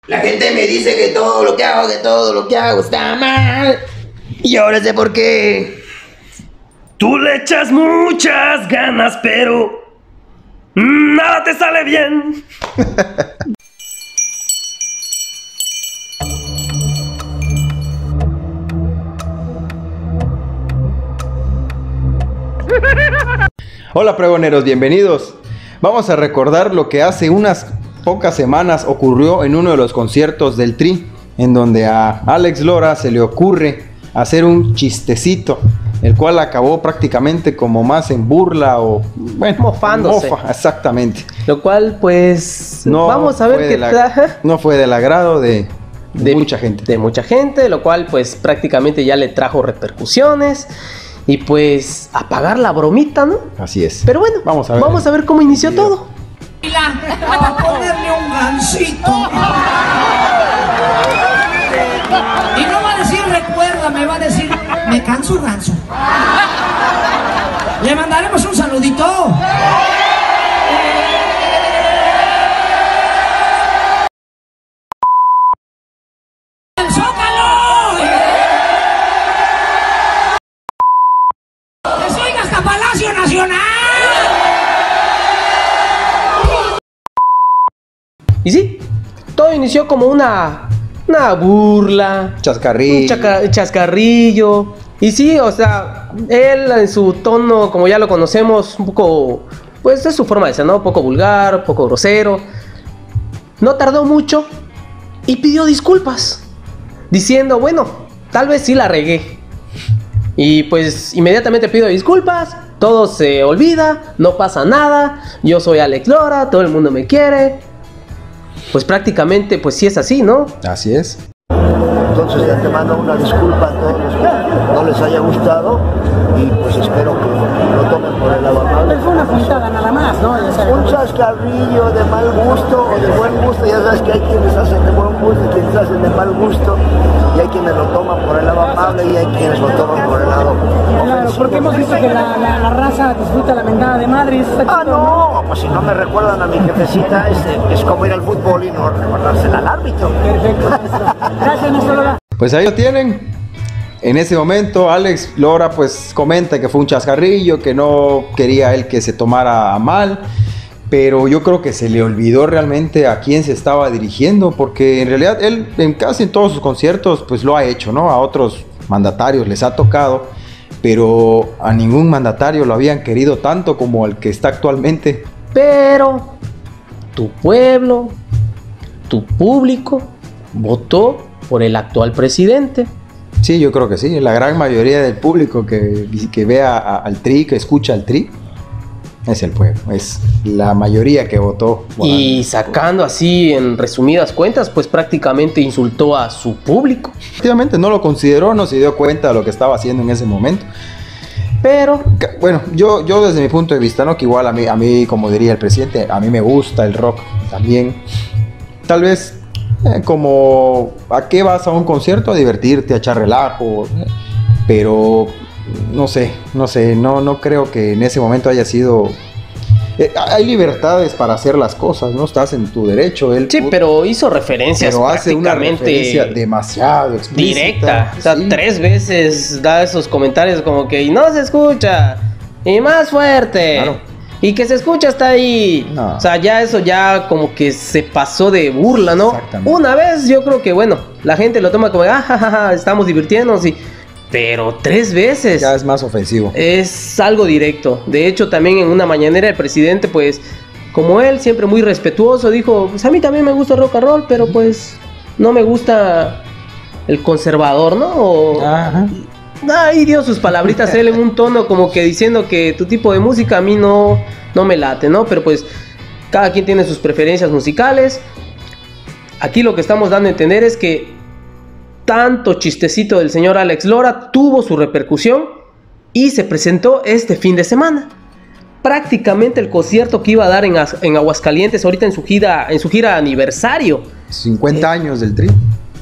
La gente me dice que todo lo que hago está mal. Y ahora sé por qué. Tú le echas muchas ganas, pero nada te sale bien. Hola pregoneros, bienvenidos. Vamos a recordar lo que hace unas pocas semanas ocurrió en uno de los conciertos del Tri, en donde a Alex Lora se le ocurre hacer un chistecito, el cual acabó prácticamente como más en burla o bueno, mofándose. Mofa, exactamente. Lo cual pues No vamos a ver qué tal. No fue del agrado de mucha gente. De mucha gente, lo cual pues prácticamente ya le trajo repercusiones. Y pues apagar la bromita, ¿no? Así es. Pero bueno, vamos a ver cómo inició todo. A ponerle un gansito. Y no va a decir recuerda, me va a decir me canso ganso. Le mandaremos un saludito. ¡El Zócalo! ¡Que se oiga hasta Palacio Nacional! Y sí, todo inició como una burla, Chascarrillo. un chascarrillo. Y sí, o sea, él en su tono, como ya lo conocemos, un poco, pues es su forma de ser, ¿no? Un poco vulgar, un poco grosero. No tardó mucho y pidió disculpas, diciendo, bueno, tal vez sí la regué. Y pues inmediatamente pido disculpas, todo se olvida, no pasa nada, yo soy Alex Lora, todo el mundo me quiere. Pues prácticamente, pues sí es así, ¿no? Así es. Entonces de antemano una disculpa a todos los que no les haya gustado y pues espero que lo tomen por el lado amable. Fue una puntada nada más, ¿no? Un chascarrillo de mal gusto o de buen gusto, ya sabes que hay quienes hacen de buen gusto y quienes hacen de mal gusto y hay quienes lo toman por el lado amable y hay quienes lo toman por el lado ofensivo. Claro, porque hemos visto que la raza disfruta la mentada de madre. No, pues si no me recuerdan a mi jefecita, es como ir al fútbol y no recordársela al árbitro. Perfecto, maestro. Gracias, maestro Lora. Pues ahí lo tienen. En ese momento Alex Lora pues comenta que fue un chascarrillo, que no quería él que se tomara a mal, pero yo creo que se le olvidó realmente a quién se estaba dirigiendo, porque en realidad él en casi todos sus conciertos pues lo ha hecho, ¿no? A otros mandatarios les ha tocado, pero a ningún mandatario lo habían querido tanto como al que está actualmente. Pero tu pueblo, tu público votó por el actual presidente. Sí, yo creo que sí. La gran mayoría del público que vea al Tri, que escucha al Tri, es el pueblo. Es la mayoría que votó. Y sacando así en resumidas cuentas, pues prácticamente insultó a su público. Efectivamente, no lo consideró, no se dio cuenta de lo que estaba haciendo en ese momento. Pero bueno, yo desde mi punto de vista, ¿no? Que igual a mí, como diría el presidente, a mí me gusta el rock también. Tal vez como ¿a qué vas a un concierto? A divertirte, a echar relajo, pero no sé, no creo que en ese momento haya sido. Hay libertades para hacer las cosas, ¿no? Estás en tu derecho. Sí, pero hizo referencias pero hace una prácticamente referencia demasiado explícita. Directa. O sea, sí. 3 veces da esos comentarios como que y no se escucha, y más fuerte. Claro. Y que se escucha hasta ahí. No. O sea, ya eso ya como que se pasó de burla, ¿no? Exactamente. Una vez yo creo que, bueno, la gente lo toma como, jajaja, estamos divirtiéndonos y... Pero 3 veces. Ya es más ofensivo. Es algo directo. De hecho, también en una mañanera el presidente, pues, como él, siempre muy respetuoso, dijo, pues a mí también me gusta el rock and roll, pero pues no me gusta el conservador, ¿no? Ajá. Ahí dio sus palabritas él en un tono como que diciendo que tu tipo de música a mí no me late, ¿no? Pero pues cada quien tiene sus preferencias musicales. Aquí lo que estamos dando a entender es que tanto chistecito del señor Alex Lora tuvo su repercusión y se presentó este fin de semana. Prácticamente el concierto que iba a dar en Aguascalientes ahorita en su gira aniversario. 50 años del Tri.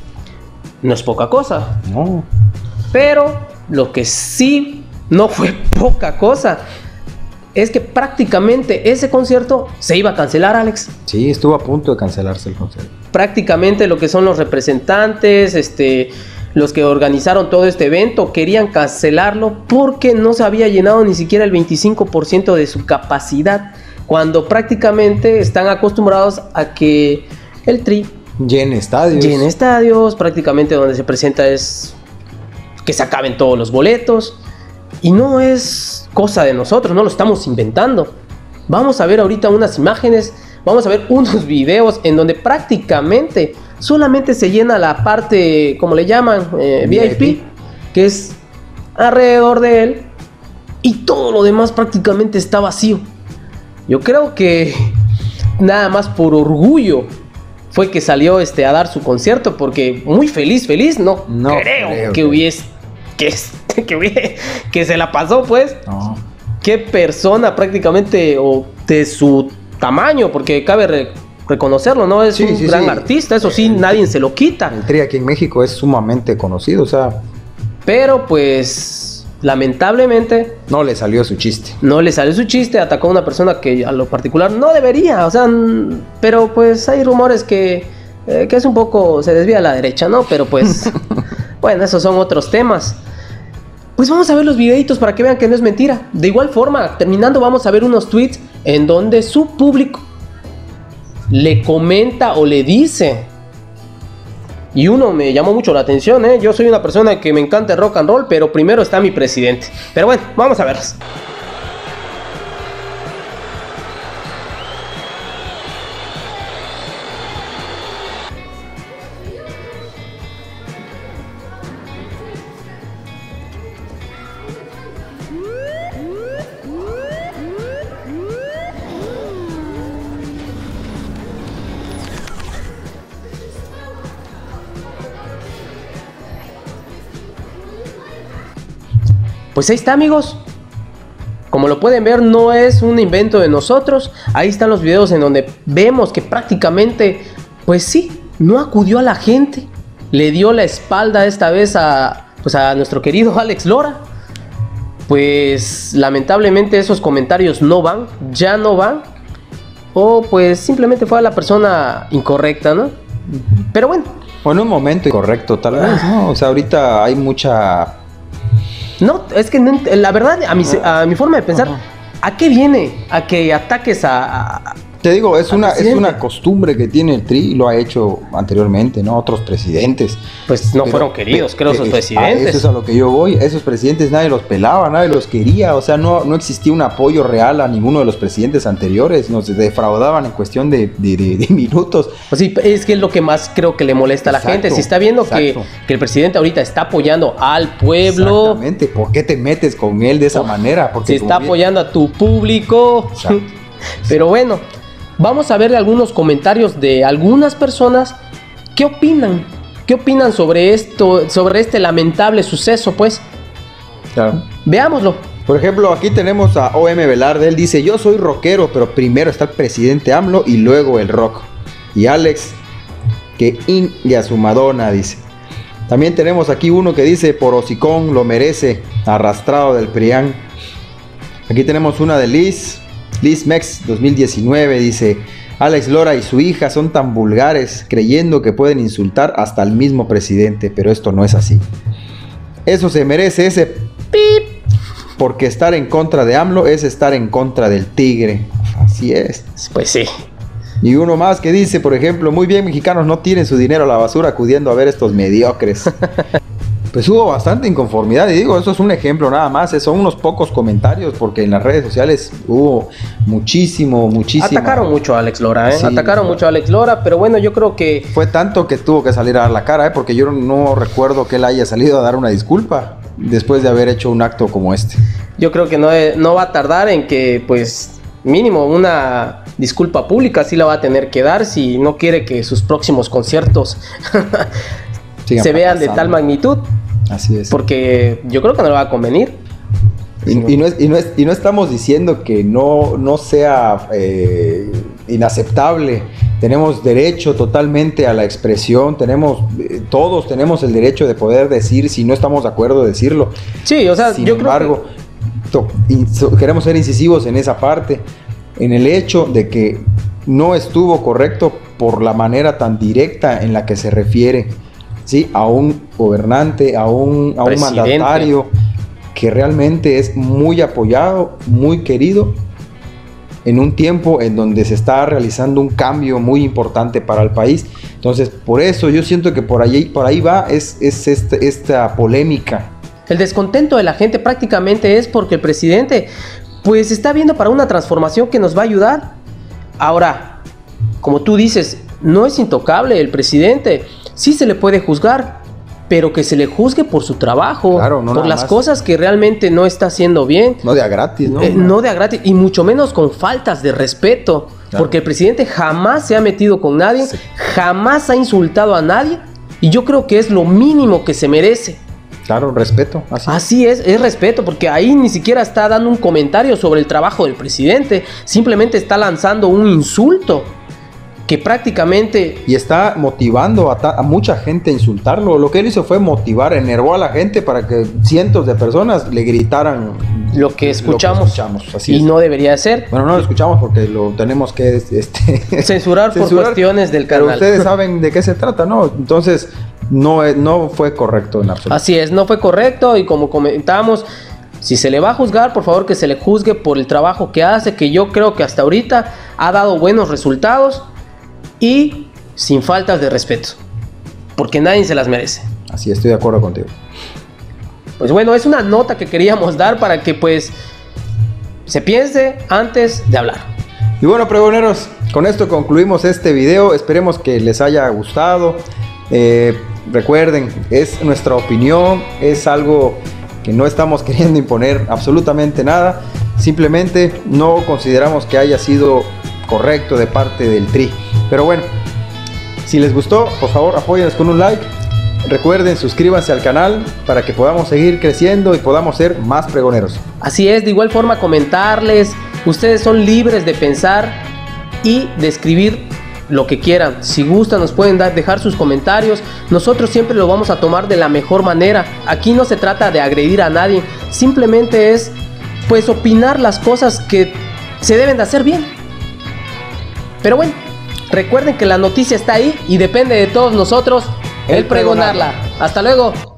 No es poca cosa. No. Pero lo que sí no fue poca cosa es que prácticamente ese concierto se iba a cancelar, Alex. Sí, estuvo a punto de cancelarse el concierto. prácticamente lo que son los representantes, los que organizaron todo este evento, querían cancelarlo porque no se había llenado ni siquiera el 25% de su capacidad, cuando prácticamente están acostumbrados a que el Tri llene estadios, prácticamente donde se presenta es que se acaben todos los boletos, y no es cosa de nosotros, no lo estamos inventando. Vamos a ver ahorita unas imágenes, vamos a ver unos videos en donde prácticamente solamente se llena la parte, como le llaman, VIP, que es alrededor de él, y todo lo demás prácticamente está vacío. Yo creo que nada más por orgullo fue que salió a dar su concierto, porque muy feliz, no creo que hubiese, que se la pasó, pues. No. Qué persona prácticamente, o de su tamaño, porque cabe reconocerlo, ¿no? Es un gran artista, eso sí, nadie se lo quita. El Tri aquí en México es sumamente conocido, o sea. Pero pues, lamentablemente, no le salió su chiste. Atacó a una persona que a lo particular no debería, o sea, pero pues hay rumores que es un poco, se desvía a la derecha, ¿no? Pero pues, bueno, esos son otros temas. Pues vamos a ver los videitos para que vean que no es mentira. De igual forma, terminando, vamos a ver unos tweets en donde su público le comenta o le dice. Y uno me llamó mucho la atención, ¿eh? Yo soy una persona que me encanta el rock and roll, pero primero está mi presidente. Pero bueno, vamos a verlos. Pues ahí está, amigos. Como lo pueden ver, no es un invento de nosotros. Ahí están los videos en donde vemos que prácticamente, pues sí, no acudió a la gente. Le dio la espalda esta vez a nuestro querido Alex Lora. Pues lamentablemente esos comentarios ya no van. O pues simplemente fue a la persona incorrecta, ¿no? Pero bueno. O en un momento incorrecto, tal vez, ¿no? O sea, ahorita hay mucha... No, es que no, la verdad, a mi forma de pensar, ¿a qué viene? A que ataques a Te digo, es una costumbre que tiene el Tri, lo ha hecho anteriormente, ¿no? Otros presidentes. Pues no fueron queridos, creo, esos presidentes. Eso es a lo que yo voy. Esos presidentes nadie los pelaba, nadie los quería. O sea, no existía un apoyo real a ninguno de los presidentes anteriores. Nos defraudaban en cuestión de minutos. Pues sí, es que es lo que más creo que le molesta a la gente. Si está viendo que el presidente ahorita está apoyando al pueblo. Exactamente. ¿Por qué te metes con él de esa manera? Porque si está apoyando a tu público. Pero bueno. Vamos a ver algunos comentarios de algunas personas. ¿Qué opinan? ¿Qué opinan sobre esto, sobre este lamentable suceso, pues? Claro. Veámoslo. Por ejemplo, aquí tenemos a OM Velarde. Él dice, yo soy rockero, pero primero está el presidente AMLO y luego el rock. Y Alex, que y a su Madonna, dice. También tenemos aquí uno que dice, por hocicón lo merece, arrastrado del PRIAN. Aquí tenemos una de Liz Mex 2019, dice, Alex Lora y su hija son tan vulgares, creyendo que pueden insultar hasta al mismo presidente, pero esto no es así. Eso se merece ese pip, porque estar en contra de AMLO es estar en contra del tigre. Así es. Pues sí. Y uno más que dice, por ejemplo, muy bien, mexicanos no tiren su dinero a la basura acudiendo a ver estos mediocres. Pues hubo bastante inconformidad, y digo, eso es un ejemplo nada más, son unos pocos comentarios, porque en las redes sociales hubo muchísimo. Atacaron mucho a Alex Lora, ¿eh? Sí, atacaron mucho a Alex Lora, pero bueno, yo creo que... Fue tanto que tuvo que salir a dar la cara, porque yo no recuerdo que él haya salido a dar una disculpa después de haber hecho un acto como este. Yo creo que no va a tardar en que, pues, mínimo una disculpa pública sí la va a tener que dar si no quiere que sus próximos conciertos se vean de tal magnitud. Así es. Porque yo creo que no le va a convenir. Y no estamos diciendo que no sea inaceptable. Tenemos derecho totalmente a la expresión. Todos tenemos el derecho de poder decir, si no estamos de acuerdo, decirlo. Sí, o sea, Sin embargo, queremos ser incisivos en esa parte. En el hecho de que no estuvo correcto por la manera tan directa en la que se refiere, ¿sí?, a un gobernante, a un mandatario que realmente es muy apoyado, muy querido, en un tiempo en donde se está realizando un cambio muy importante para el país. Entonces, por eso yo siento que por ahí va esta polémica. El descontento de la gente prácticamente es porque el presidente pues está viendo para una transformación que nos va a ayudar. Ahora, como tú dices, no es intocable el presidente. Sí se le puede juzgar, pero que se le juzgue por su trabajo, claro, no por las más cosas que realmente no está haciendo bien. No de a gratis, ¿no? No de a gratis, y mucho menos con faltas de respeto. Claro. Porque el presidente jamás se ha metido con nadie, sí, jamás ha insultado a nadie, y yo creo que es lo mínimo que se merece. Claro, respeto. Así es respeto, porque ahí ni siquiera está dando un comentario sobre el trabajo del presidente, simplemente está lanzando un insulto que prácticamente... Y está motivando a mucha gente a insultarlo. Lo que él hizo fue motivar, enervó a la gente para que cientos de personas le gritaran lo que escuchamos. Así y es. No debería ser. Bueno, no lo escuchamos porque lo tenemos que censurar por cuestiones del canal. Pero ustedes saben de qué se trata, ¿no? Entonces, no fue correcto en absoluto. Así es, no fue correcto, y como comentamos, si se le va a juzgar, por favor que se le juzgue por el trabajo que hace, que yo creo que hasta ahorita ha dado buenos resultados y sin faltas de respeto, porque nadie se las merece. Así, estoy de acuerdo contigo. Pues bueno, es una nota que queríamos dar para que pues se piense antes de hablar. Y bueno, pregoneros, con esto concluimos este video. Esperemos que les haya gustado. Recuerden, es nuestra opinión, es algo que no estamos queriendo imponer absolutamente nada. Simplemente no consideramos que haya sido correcto de parte del Tri. Pero bueno, si les gustó, por favor apóyennos con un like. Recuerden, suscríbanse al canal para que podamos seguir creciendo y podamos ser más pregoneros. Así es, de igual forma comentarles, ustedes son libres de pensar y de escribir lo que quieran. Si gustan nos pueden dejar sus comentarios, nosotros siempre lo vamos a tomar de la mejor manera. Aquí no se trata de agredir a nadie, simplemente es pues opinar las cosas que se deben de hacer bien. Pero bueno, recuerden que la noticia está ahí y depende de todos nosotros el pregonarla. Hasta luego.